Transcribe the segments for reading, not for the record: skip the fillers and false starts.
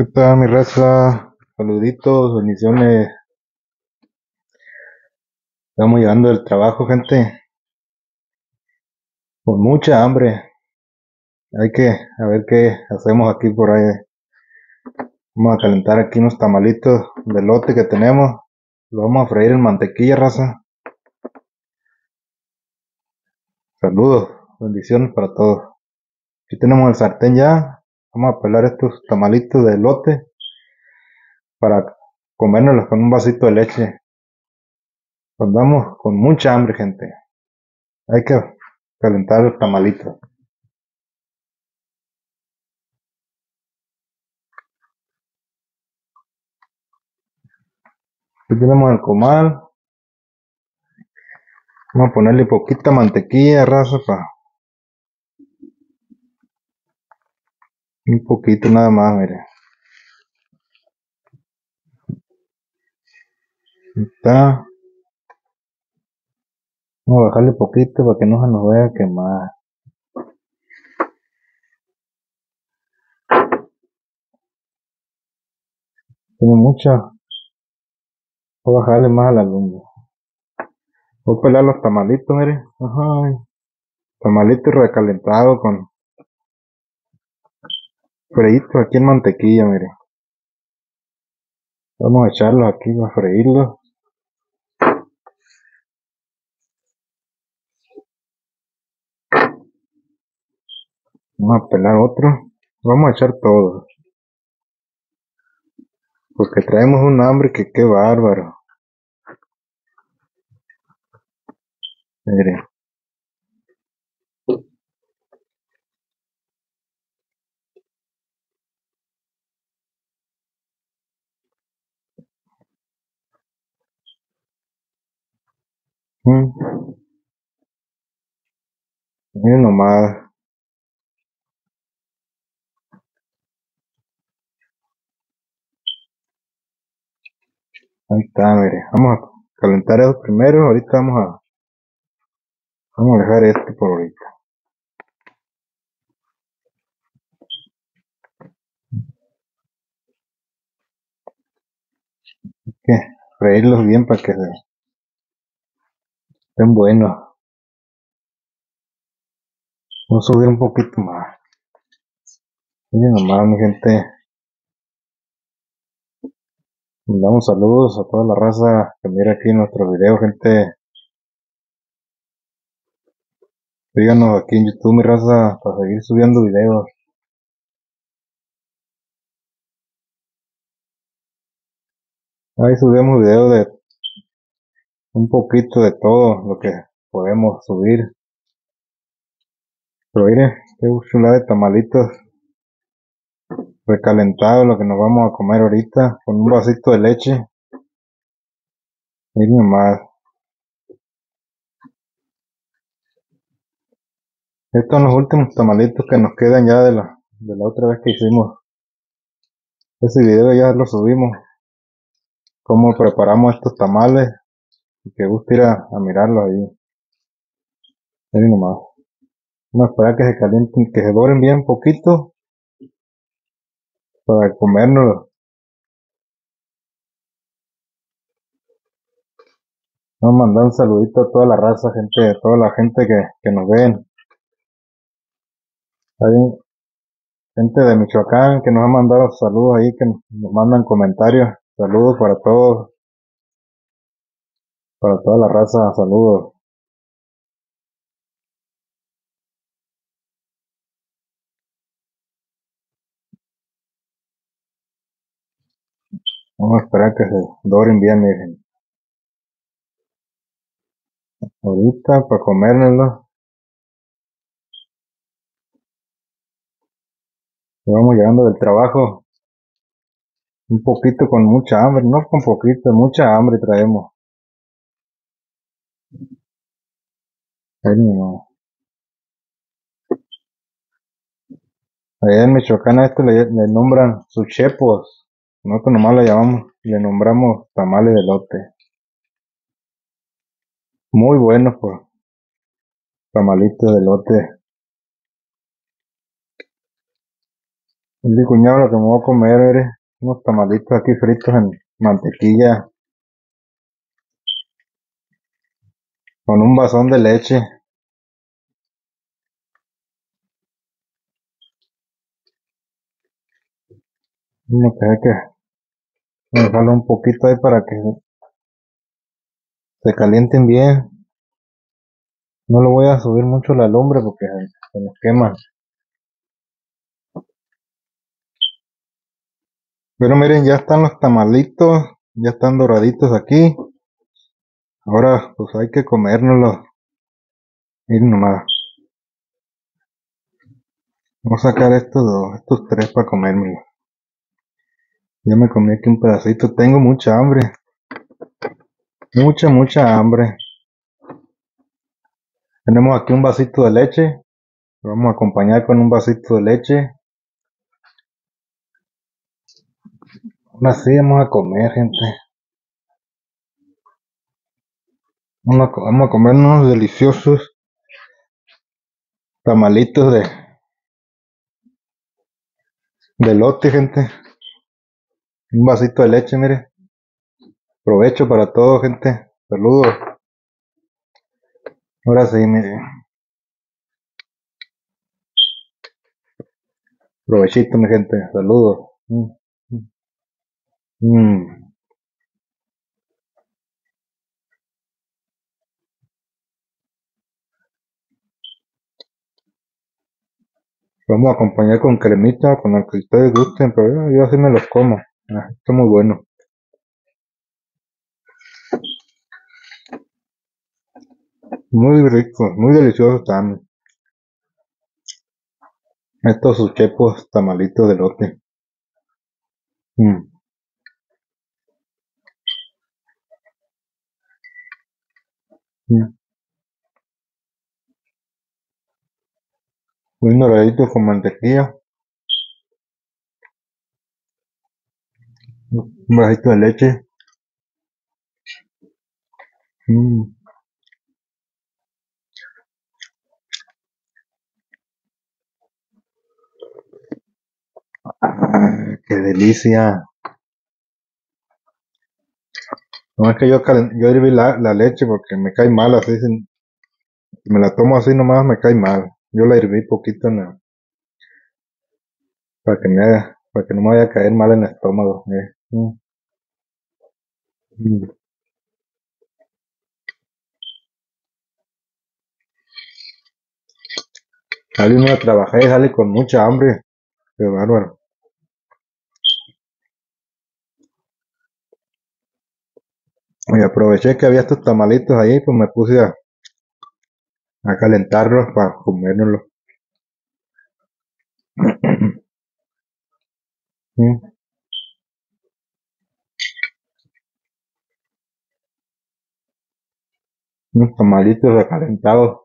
¿Qué tal, mi raza? Saluditos, bendiciones. Estamos llegando del trabajo, gente, con mucha hambre. Hay que a ver qué hacemos aquí por ahí. Vamos a calentar aquí unos tamalitos de elote que tenemos. Lo vamos a freír en mantequilla, raza. Saludos, bendiciones para todos. Aquí tenemos el sartén ya. Vamos a pelar estos tamalitos de elote para comérnoslos con un vasito de leche. Andamos con mucha hambre, gente. Hay que calentar los tamalitos. Aquí tenemos el comal. Vamos a ponerle poquita mantequilla, raza, un poquito nada más, mire. Ahí está. Vamos a bajarle poquito para que no se nos vaya a quemar. Tiene mucha. Voy a bajarle más a la lumbre. Voy a pelar los tamalitos, mire. Ajá. Tamalitos recalentados con freitos aquí en mantequilla, mire. Vamos a echarlos aquí para freírlos. Vamos a pelar otro. Vamos a echar todo. Porque traemos un hambre que qué bárbaro. Mire. Mm, Miren nomás. Ahí está, mire. Vamos a calentar eso primero. Ahorita vamos a dejar este por ahorita. Que freírlos bien para que estén buenos. Vamos a subir un poquito más. Miren nomás, mi gente. Mandamos saludos a toda la raza que mira aquí nuestros videos, gente. Síganos aquí en YouTube, mi raza, para seguir subiendo videos. Ahí subimos videos de un poquito de todo lo que podemos subir. Pero miren, qué chulada de tamalitos recalentados, lo que nos vamos a comer ahorita, con un vasito de leche. Miren nomás. Estos son los últimos tamalitos que nos quedan ya de la otra vez que hicimos ese video, ya lo subimos. Cómo preparamos estos tamales. Y que gusta ir a mirarlo ahí. Miren nomás. Vamos a esperar que se calienten, que se doren bien poquito para comérnoslo. Vamos a mandar un saludito a toda la raza, gente, a toda la gente que nos ven. Hay gente de Michoacán que nos ha mandado saludos ahí, que nos mandan comentarios. Saludos para todos, para toda la raza, saludos. Vamos a esperar que se doren bien, miren. Ahorita para comérnoslo. Vamos llegando del trabajo. Un poquito con mucha hambre, no con poquito, mucha hambre traemos. Miren nomás. Allá en Michoacán a esto le nombran suchepos. Nosotros nomás le llamamos, le nombramos tamales de elote. Muy buenos por tamalitos de elote. Es mi cuñado lo que me voy a comer, unos tamalitos aquí fritos en mantequilla con un vasón de leche. Uno que dejarlo un poquito ahí para que se calienten bien. No lo voy a subir mucho la lumbre porque se nos quema. Pero miren, ya están los tamalitos, ya están doraditos aquí. Ahora pues hay que comérnoslos. Miren nomás. Voy a sacar estos dos, estos tres para comérmelos. Ya me comí aquí un pedacito. Tengo mucha hambre. Mucha hambre. Tenemos aquí un vasito de leche. Lo vamos a acompañar con un vasito de leche. Ahora sí vamos a comer, gente. Vamos a comer unos deliciosos tamalitos de elote, gente. Un vasito de leche, mire. Provecho para todo, gente. Saludos. Ahora sí, mire. Provechito, mi gente. Saludos. Mm. Vamos a acompañar con cremita, con el que ustedes gusten, pero yo así me los como. Está muy bueno. Muy rico, muy delicioso están estos uchepos tamalitos de elote. Mm. Mm. Muy doraditos con mantequilla. Un vasito de leche. Mm. Qué delicia. No es que yo herví la leche porque me cae mal así. Si me la tomo así nomás me cae mal. Yo la herví poquito para que no me vaya a caer mal en el estómago. Mm. Sale uno a trabajar y sale con mucha hambre. Qué bárbaro. Y aproveché que había estos tamalitos ahí, pues me puse a calentarlos para comérnoslos. Mm. Unos tamalitos recalentados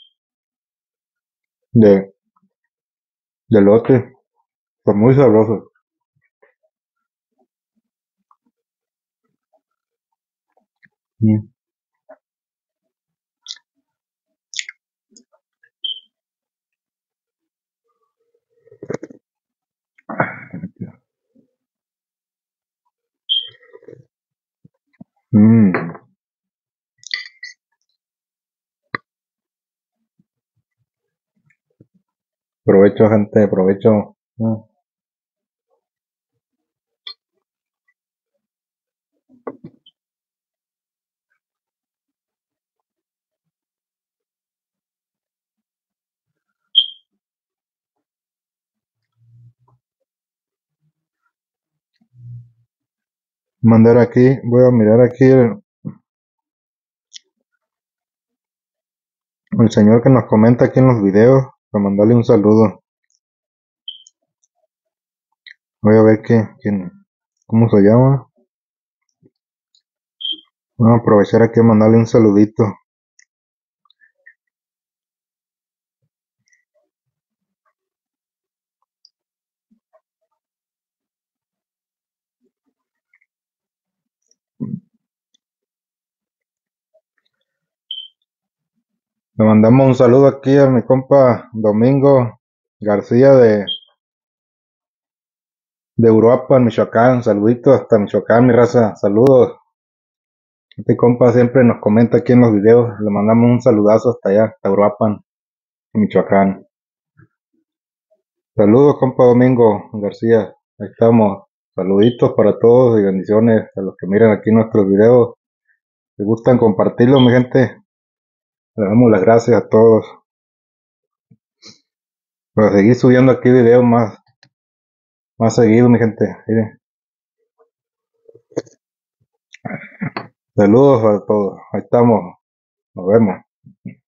de, de elote. Son muy sabrosos. Mm. Mm. Provecho, gente, provecho. Mm. Mandar aquí, voy a mirar aquí el señor que nos comenta aquí en los videos, para mandarle un saludo. Voy a ver cómo se llama. Voy a aprovechar aquí a mandarle un saludito. Le mandamos un saludo aquí a mi compa Domingo García de Uruapan, Michoacán. Saluditos hasta Michoacán, mi raza. Saludos. Este compa siempre nos comenta aquí en los videos. Le mandamos un saludazo hasta allá, hasta Uruapan, Michoacán. Saludos, compa Domingo García. Ahí estamos. Saluditos para todos y bendiciones a los que miran aquí nuestros videos. Si gustan compartirlo, mi gente, le damos las gracias a todos. Para seguir subiendo aquí videos más seguido, mi gente. Miren. Saludos a todos. Ahí estamos. Nos vemos.